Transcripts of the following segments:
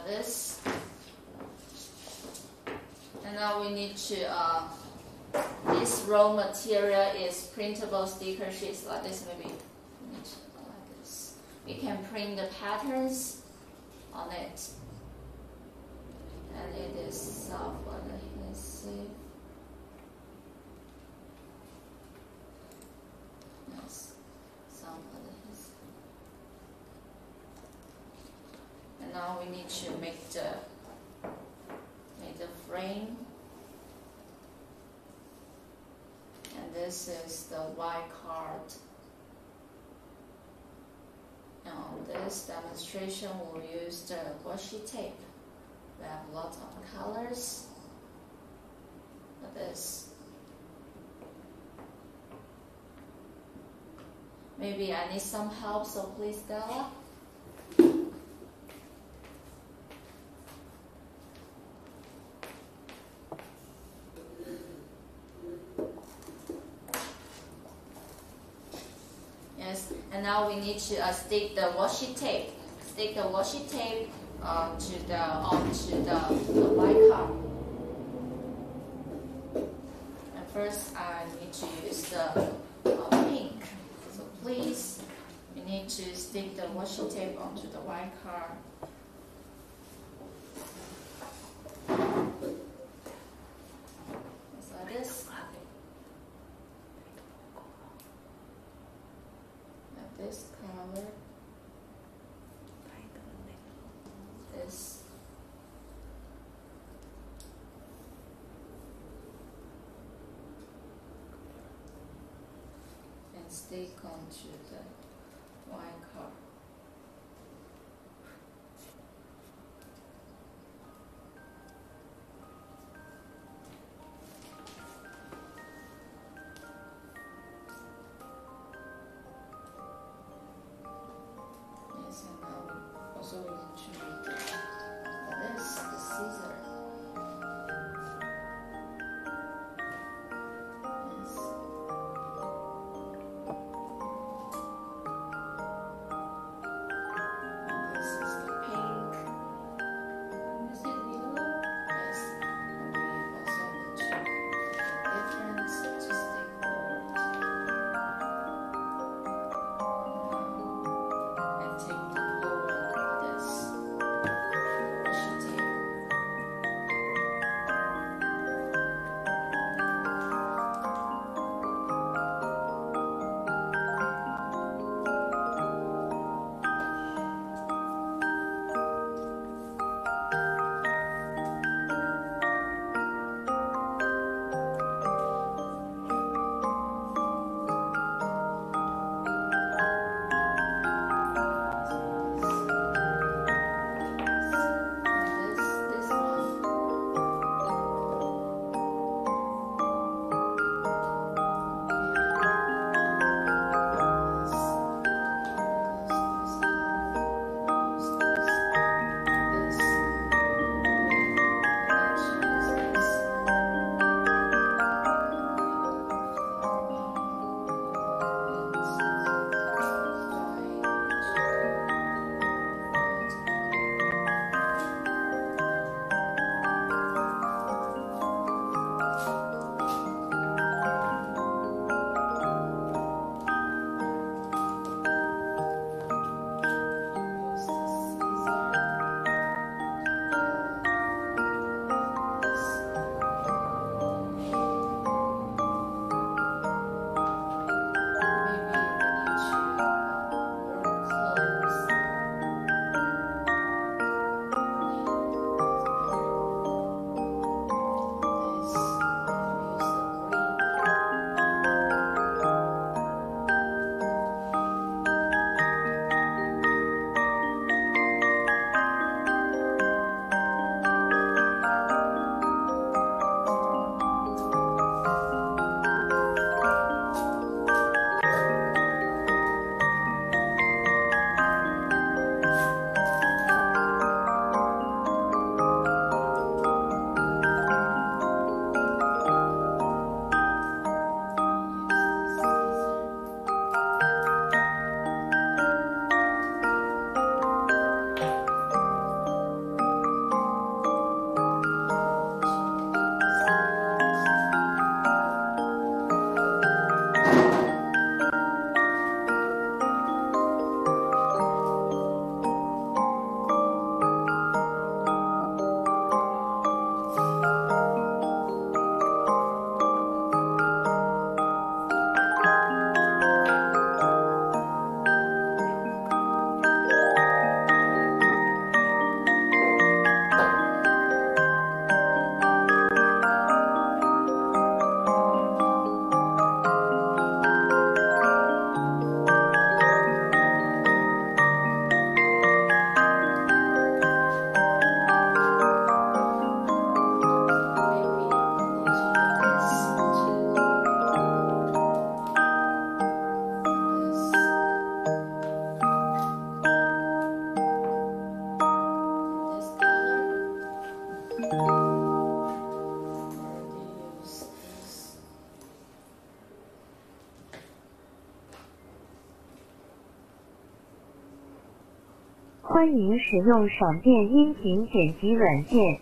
this. And now we need to, this raw material is printable sticker sheets like this. Maybe we need to go like this. We can print the patterns on it. And it is self-adhesive. Yes, self-adhesive. And now we need to make the frame. And this is the white card. And on this demonstration, we'll use the washi tape. We have lots of colors. Like this. Maybe I need some help, so please, Stella. Yes, and now we need to stick the washi tape. Stick the washi tape onto the white card. And first, I need to use the pink. So please, we need to stick the washi tape onto the white card. Just like this. This color, this, and stick onto the white card. And now also we need to make this, the scissor. Yes. 欢迎使用闪电音频剪辑软件。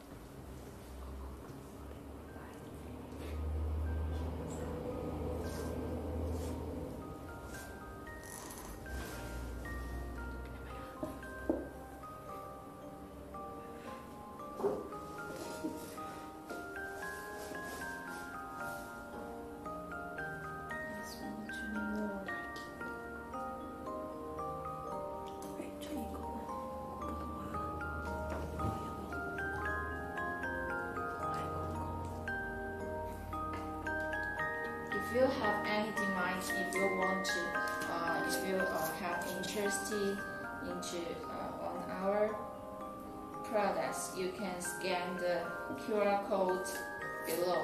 If you have any demands, if you want to, if you have interest into on our products, you can scan the QR code below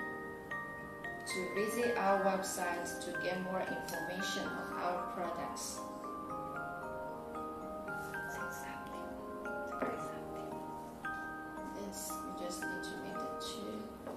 to visit our website to get more information on our products. This, we just need to make the two.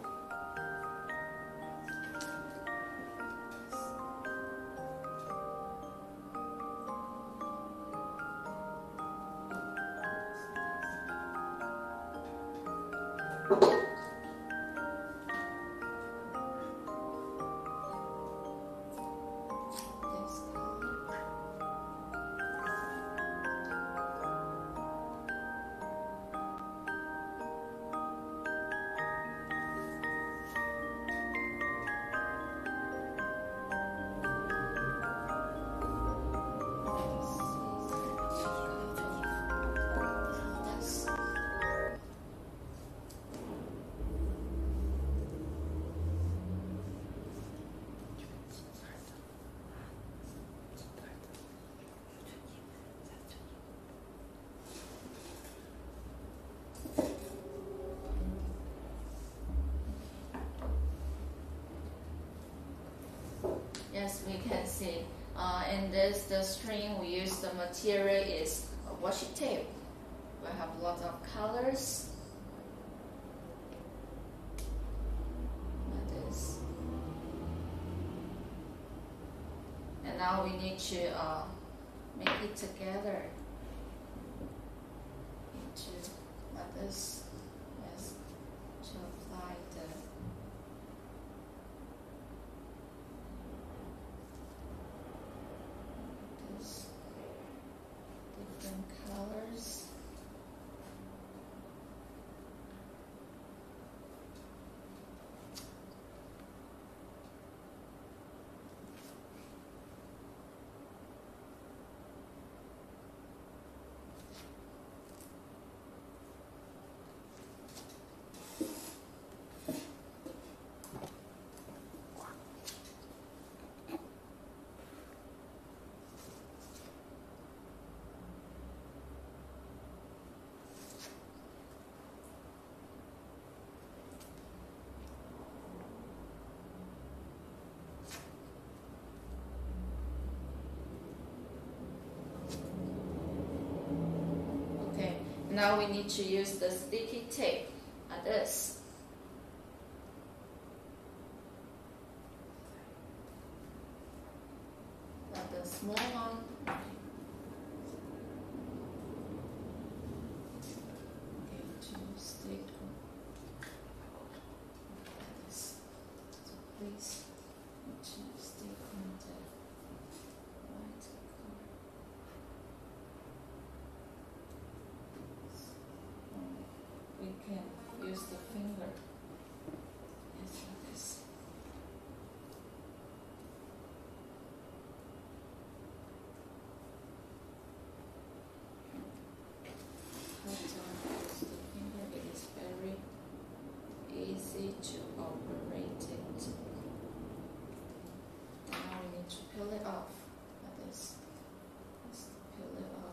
Yes, we can see. In the string, we use the material is washi tape. We have a lot of colors. Like this. And now we need to make it together into like this. Yes, to apply different colors. Now we need to use the sticky tape like this. Like the small one. Okay, to stick like this. So please to stick on the white color. We can use the finger. Yes, like this. How to use the finger? It is very easy to operate it. Now we need to peel it off like this. Just peel it off.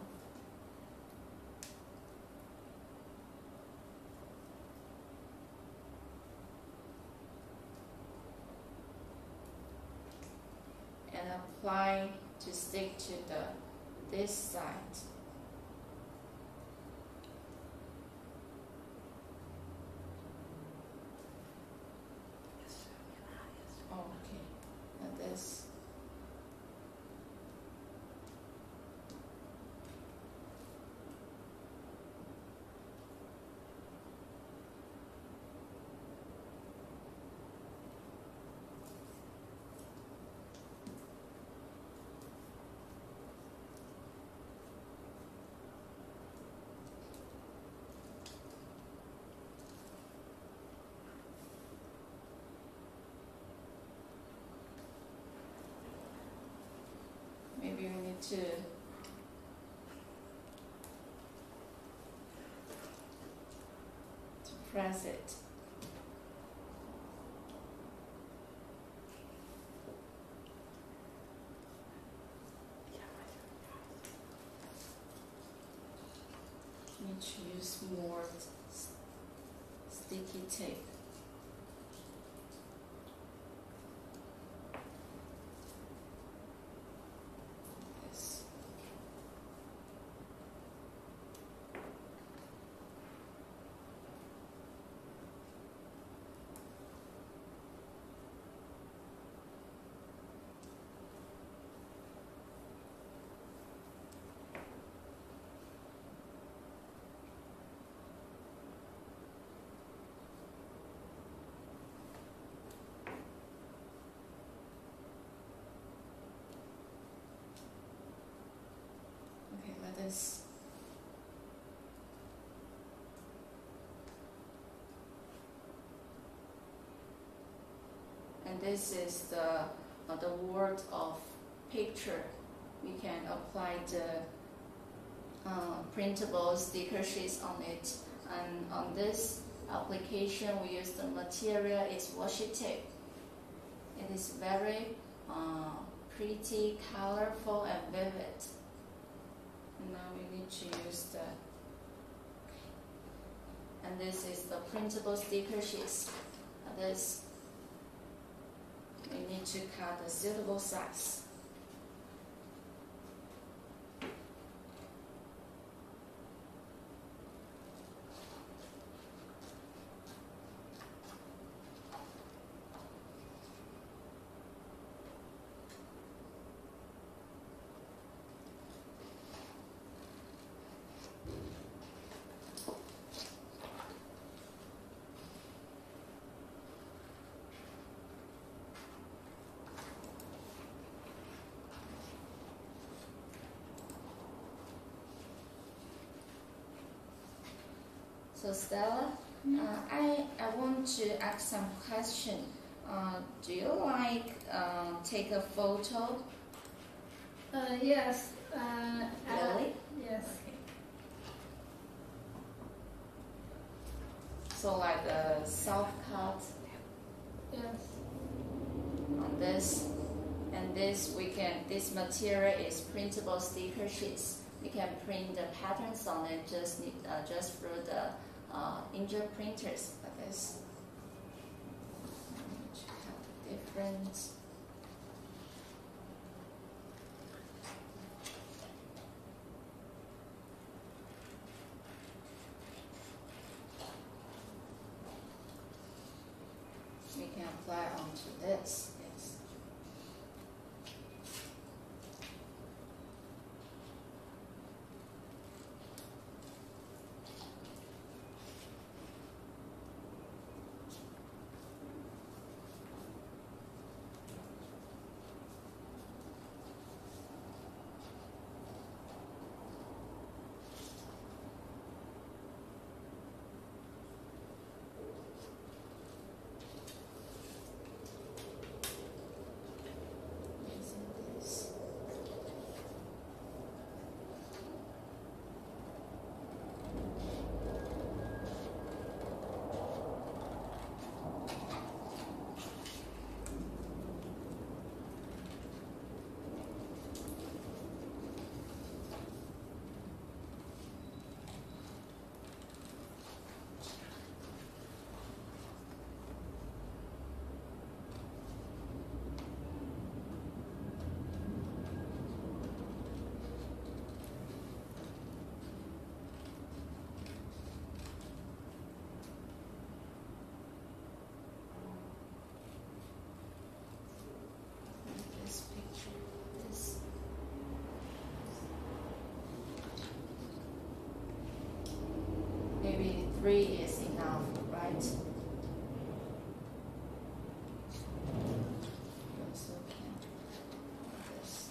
And apply to stick to this side. Okay, like this. to press it. Need to use more sticky tape. Yes. Okay, like this. And this is the word of picture. We can apply the printable sticker sheets on it. And on this application, we use the material is washi tape. It is very pretty, colorful, and vivid. Now we need to use and this is the printable sticker sheets. This we need to cut a suitable size. So Stella, I want to ask some question. Do you like take a photo? Yes. Really? Yes. Okay. So like the self-cut Yes. on this, and this this material is printable sticker sheets. We can print the patterns on it just through the inkjet printers like this. Have different. We can apply onto this. Yes. Maybe 3 is enough, right? You also can do this.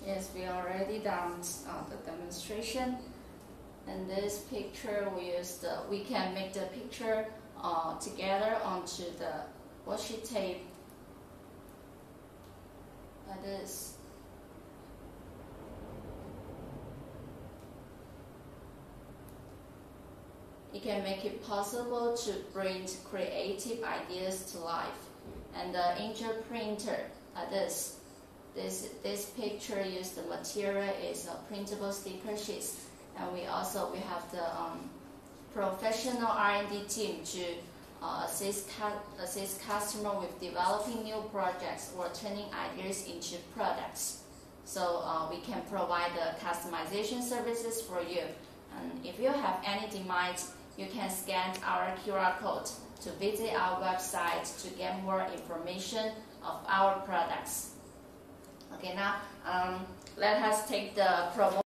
Yes, we already done the demonstration. And this picture we can make the picture together onto the washi tape like this. It can make it possible to bring creative ideas to life. And the inkjet printer like this. This picture the material is a printable sticker sheets, and we have the professional R&D team to assist customer with developing new projects or turning ideas into products. So we can provide the customization services for you. And if you have any demand, you can scan our QR code to visit our website to get more information of our products. Okay, now let us take the promotion.